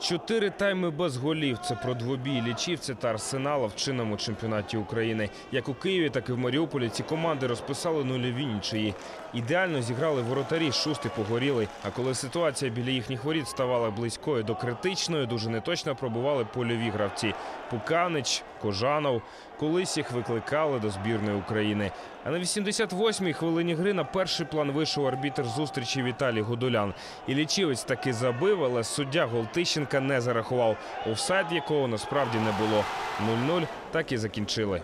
4 тайми без голів – це про двобій Іллічівця та Арсенала в чинному чемпіонаті України. Як у Києві, так і в Маріуполі ці команди розписали нульові нічиї. Ідеально зіграли воротарі, Шустий погорілий. А коли ситуація біля їхніх воріт ставала близькою до критичної, дуже неточно пробували польові гравці – Пуканич, Кожанов. Колись їх викликали до збірної України. А на 88-й хвилині гри на перший план вийшов арбітр зустрічі Віталій Гудулян. Іллічівець таки забив, але суддя гол Тищенка не зарахував. Офсайд якого насправді не було. 0-0 так і закінчили.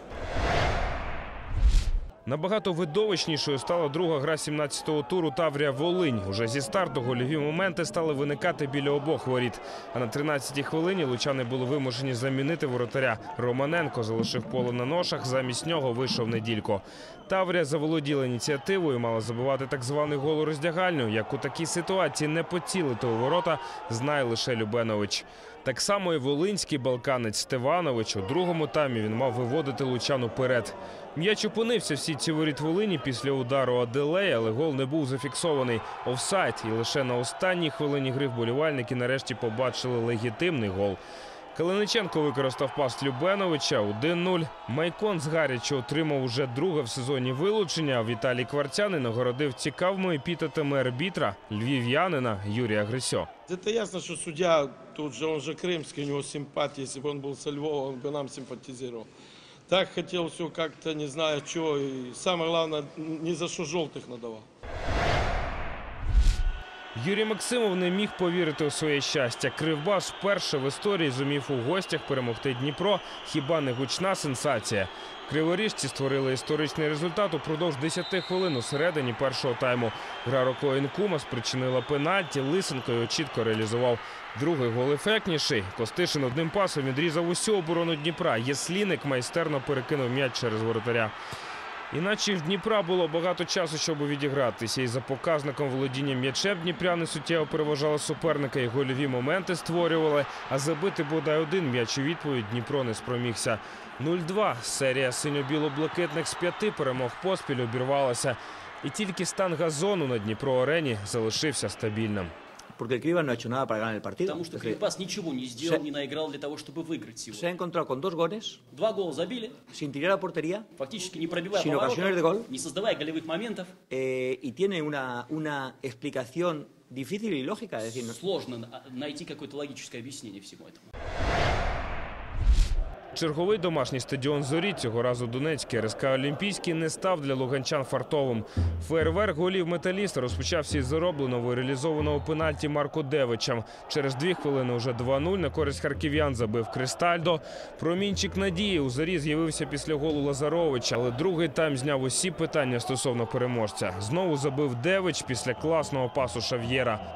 Набагато видовищнішою стала друга гра 17-го туру Таврія-Волинь. Уже зі старту гольові моменти стали виникати біля обох воріт. А на 13-й хвилині лучани були вимушені замінити воротаря. Романенко залишив поле на ношах, замість нього вийшов Неділько. Таврія заволоділа ініціативою, мала забивати так званий гол у роздягальню. Як у такій ситуації не поцілити у ворота, знає лише Любенович. Так само і волинський балканець Стеванович. У другому таймі він мав виводити лучан уперед. М'яч опинився в сітці воріт Волині після удару Аделея, але гол не був зафіксований. Офсайд. І лише на останній хвилині гри вболівальники нарешті побачили легітимний гол. Калиниченко використав пас Любеновича 1-0. Майкон згаряче отримав уже друге в сезоні вилучення, а Віталій Кварцяний нагородив цікавими епітетами арбітра львів'янина Юрія Грисьо. Это ясно, что судья, тут же он же крымский, у него симпатии, если бы он был со Львова, он бы нам симпатизировал. Так хотел все как-то, не знаю что, и самое главное, ни за что желтых надавал. Юрій Максимов не міг повірити у своє щастя. Кривбас вперше в історії зумів у гостях перемогти Дніпро. Хіба не гучна сенсація? Криворіжці створили історичний результат упродовж 10 хвилин у середині першого тайму. Гра рукою Інкума спричинила пенальті, Лисенко його чітко реалізував. Другий гол ефектніший. Костишин одним пасом відрізав усю оборону Дніпра. Єсліник майстерно перекинув м'яч через воротаря. Іначе в Дніпра було багато часу, щоб відігратися. І за показником володіння м'ячем дніпряни суттєво переважали суперника і гольові моменти створювали. А забити бодай один м'яч у відповідь Дніпро не спромігся. 0-2. Серія синьо-біло-блакитних з 5 перемог поспіль обірвалася. І тільки стан газону на Дніпро-арені залишився стабільним. Porque el Cribas no ha hecho nada para ganar el partido. Потому что Кривбас ничего не сделал, не наиграл для того, чтобы выиграть сегодня. Se ha encontrado con 2 goles, 2 гола забили, sin tirar a portería, фактически не пробивая sin ocasiones de поворотов, gol, не создавая голевых моментов. y tiene una explicación difícil y lógica. Es decir, Сложно найти какое-то логическое объяснение всему этому. Черговий домашній стадіон «Зорі», цього разу Донецький, РСК «Олімпійський», не став для луганчан фартовим. Феєрверк голів «Металіста» розпочався із заробленого і реалізованого пенальті Марко Девичем. Через 2 хвилини уже 2-0 на користь харків'ян забив Кристальдо. Промінчик надії у «Зорі» з'явився після голу Лазаровича, але другий тайм зняв усі питання стосовно переможця. Знову забив Девич після класного пасу Шав'єра.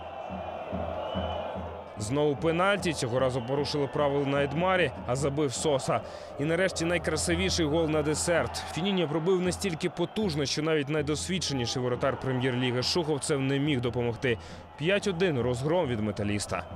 Знову пенальті, цього разу порушили правила на Едмарі, а забив Соса. І нарешті найкрасивіший гол на десерт. Фініньо пробив настільки потужно, що навіть найдосвідченіший воротар прем'єр-ліги Шуховцев не міг допомогти. 5-1 розгром від «Металіста».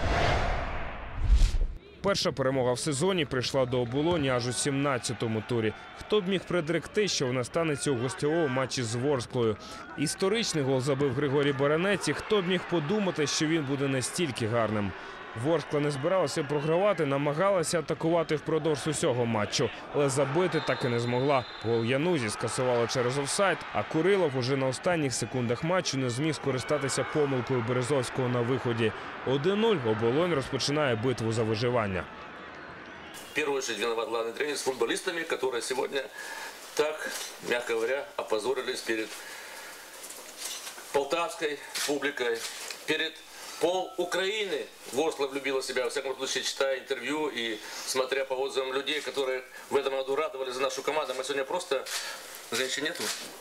Перша перемога в сезоні прийшла до Оболоні аж у 17-му турі. Хто б міг предректи, що вона станеться у гостьовому матчі з Ворсклою. Історичний гол забив Григорій Баранець, і хто б міг подумати, що він буде настільки гарним. Ворскла не збиралася програвати, намагалася атакувати впродовж усього матчу, але забити так і не змогла. Гол Янузі скасували через офсайд, а Курилов уже на останніх секундах матчу не зміг скористатися помилкою Березовського на виході. 1-0 Оболонь розпочинає битву за виживання. В первую очередь виноват главный тренер с футболистами, которые сегодня так, мягко говоря, опозорились перед полтавской публикой, перед пол Украины. Ворскла влюбила себя, во всяком случае, читая интервью и смотря по отзывам людей, которые в этом году радовали за нашу команду. Мы сегодня просто... Женщин нету?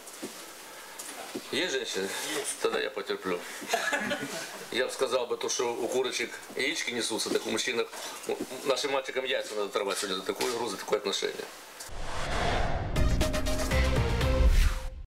Есть женщины? Есть. Тогда я потерплю. Я бы сказал бы то, что у курочек яички несутся, так у мужчин, нашим мальчикам яйца надо оторвать сегодня за такую игру, за такое отношение.